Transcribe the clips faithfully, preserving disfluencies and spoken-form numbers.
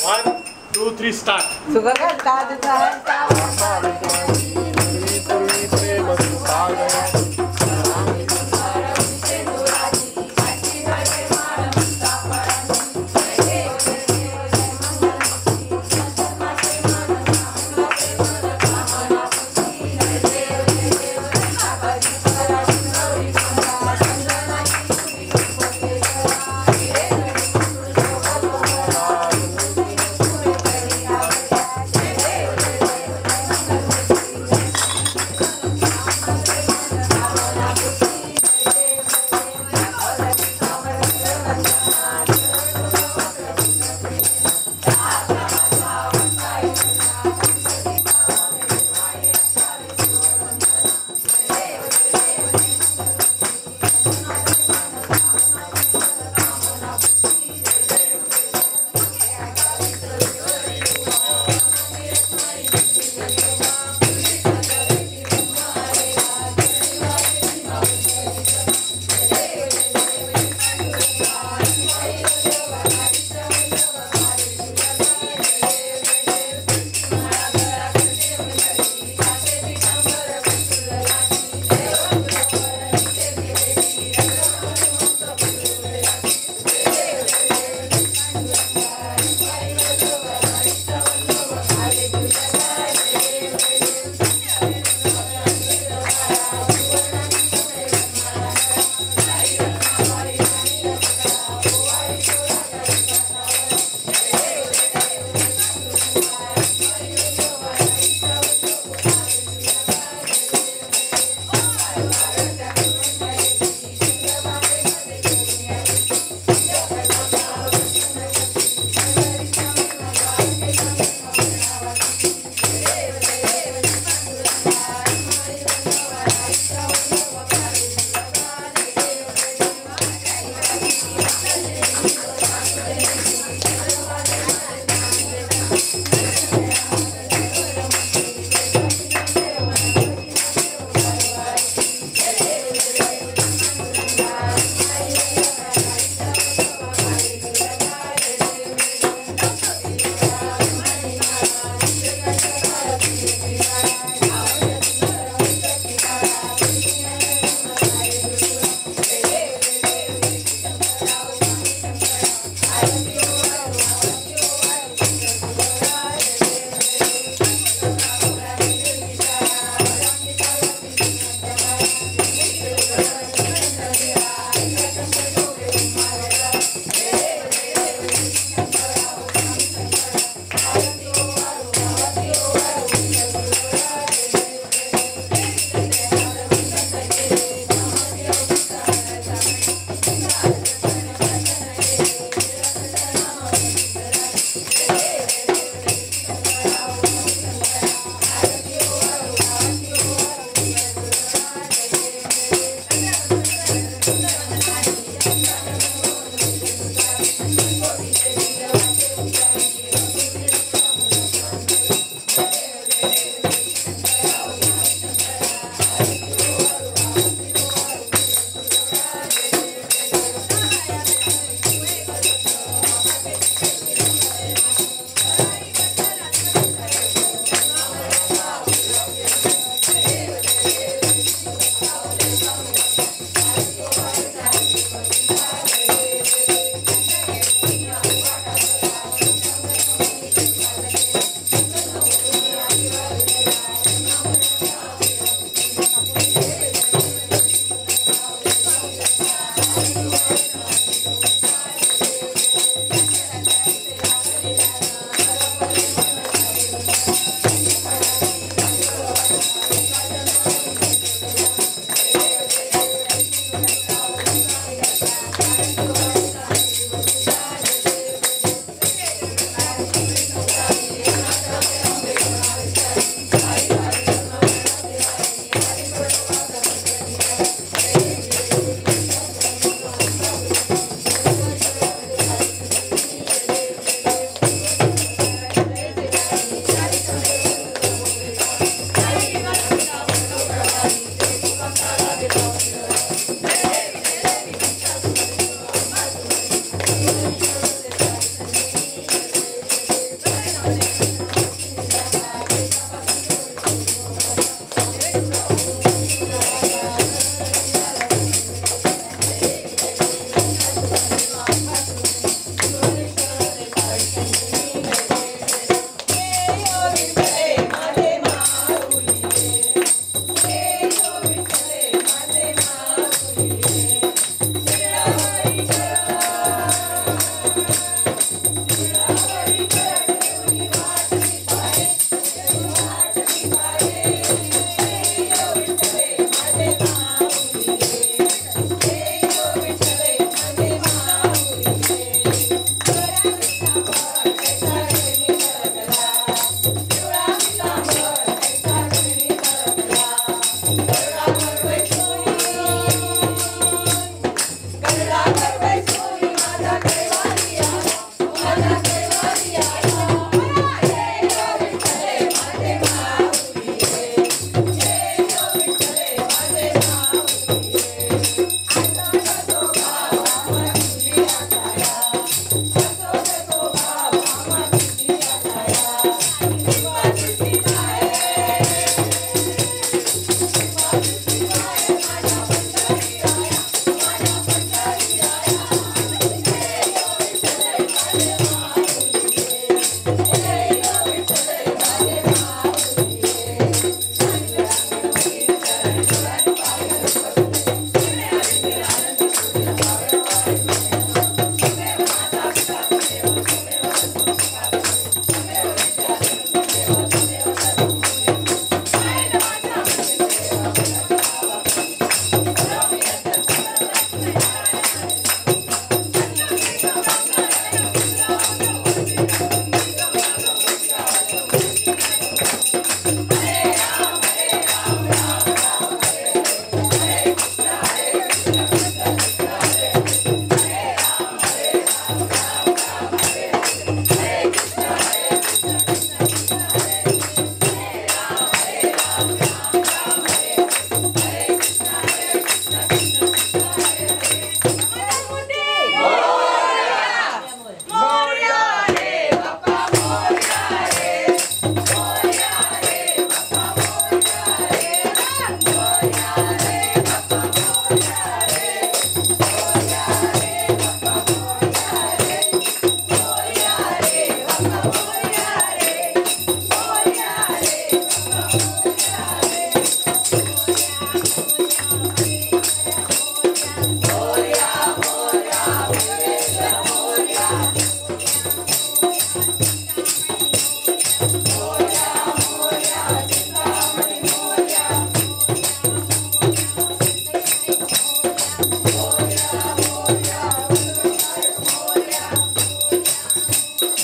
One, two, three, start.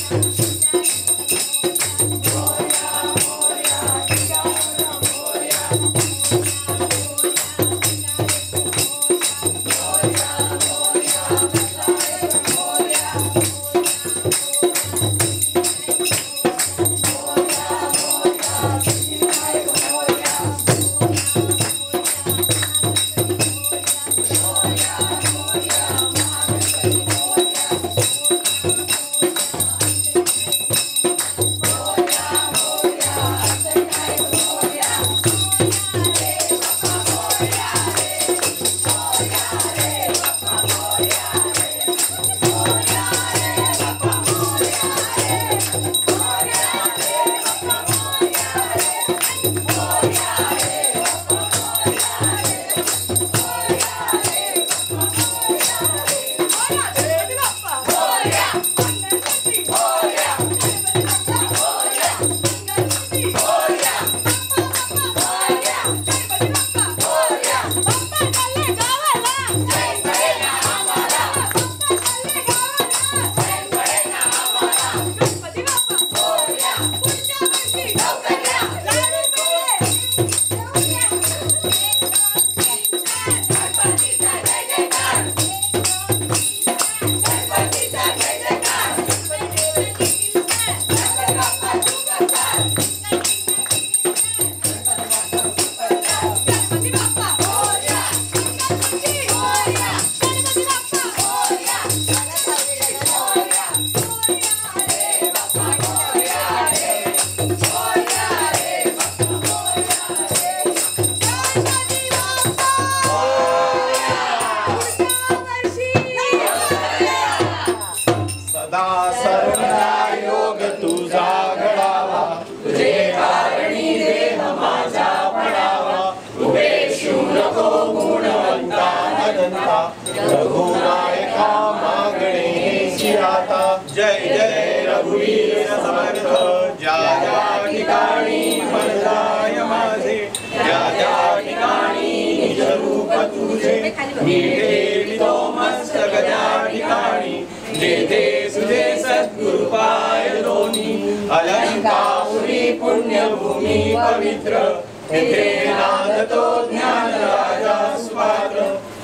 रघुनायका मागणे आता जय जय रघुवीर समर्थ ज्या ज्या ठिकाणी मन जाय माझे ज्या ज्या ठिकाणी निज रूप तुझे मी ठेवितो मस्तक त्या ठिकाणी जेथे तुझे सद्गुरु पाय दोन्ही अलंकापुरी पुण्यभूमी पवित्र तेथे नांदतो ज्ञान राजा सुपात्र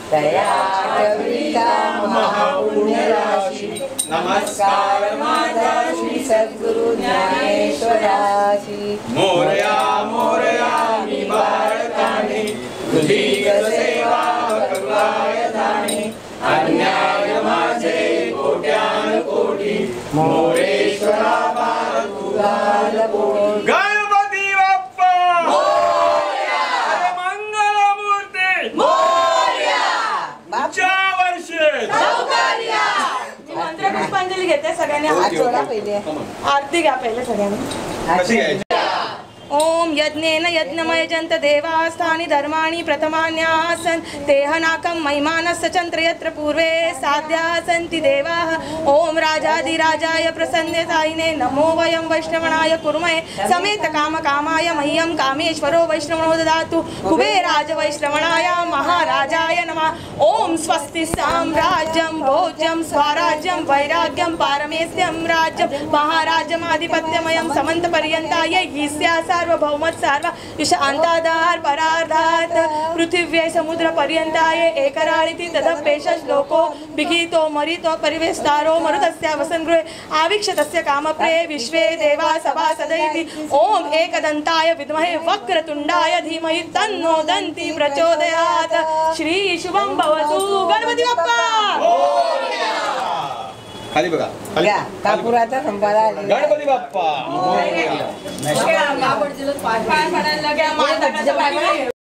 महापुण्य राशी नमस्कार माझा श्री सद्गुरु ज्ञानेश्वराशी मोरया मोरया मी बाळकाने तुझी सेवा करुणाय जाणे अन्याय माझे कोट्यान कोटी मोरेश्वरा बाळ तुझा लपोटी गणपती बाप्पा मोरया मंगल मूर्ती मोरया बाप्पा वर्षे सौभाग्या मंत्र पुष्पांजली घेते सगळ्यांनी हात जोडा पहिले आरती घ्या पहिले सगळ्यांनी कशी घ्यायची ओम यज्ञेन यज्ञमय जंत देवास्थानि धर्माणि प्रथमान्यासन् तेहनाकं महिमानस्य चन्द्र यत्र पूर्वे साध्या सन्ति देवाः ओम राजाधिराजाय प्रसन्नतायिने नमो वयं वैष्णवणाय कुर्महे समेत काम कामाय मह्यं कामेश्वरो वैष्णवो ददातु कुबेराज वैष्णवणाय महाराजाय नमः ओम स्वस्ति साम्राज्यं भोज्यं स्वराज्यं वैराग्यं पारमेस्त्यं राज्यं महाराज्यमाधिपत्यमयं समन्तपर्यन्ताय ईस्या सार्वभौमत् सार्व विशांताधार परार्धात पृथिव्यै समुद्र पर्यंताय एकराळिति तदपेश श्लोको विगीतो मरितो परिवेस्तारो मरुतस्य वसनगृहे आवीक्षतस्य कामप्रे विश्वे देवा सभा सदैति ओम एकदंताय विद्महे वक्रतुंडाय धीमहि तन्नो दन्ति प्रचोदयात् श्री शुभं भवतु गणपती बाप्पा मोरया खाली बघा खाली कापुराचा संपादा गणपती बाप्पा मोरया पाय पडायला लागल्या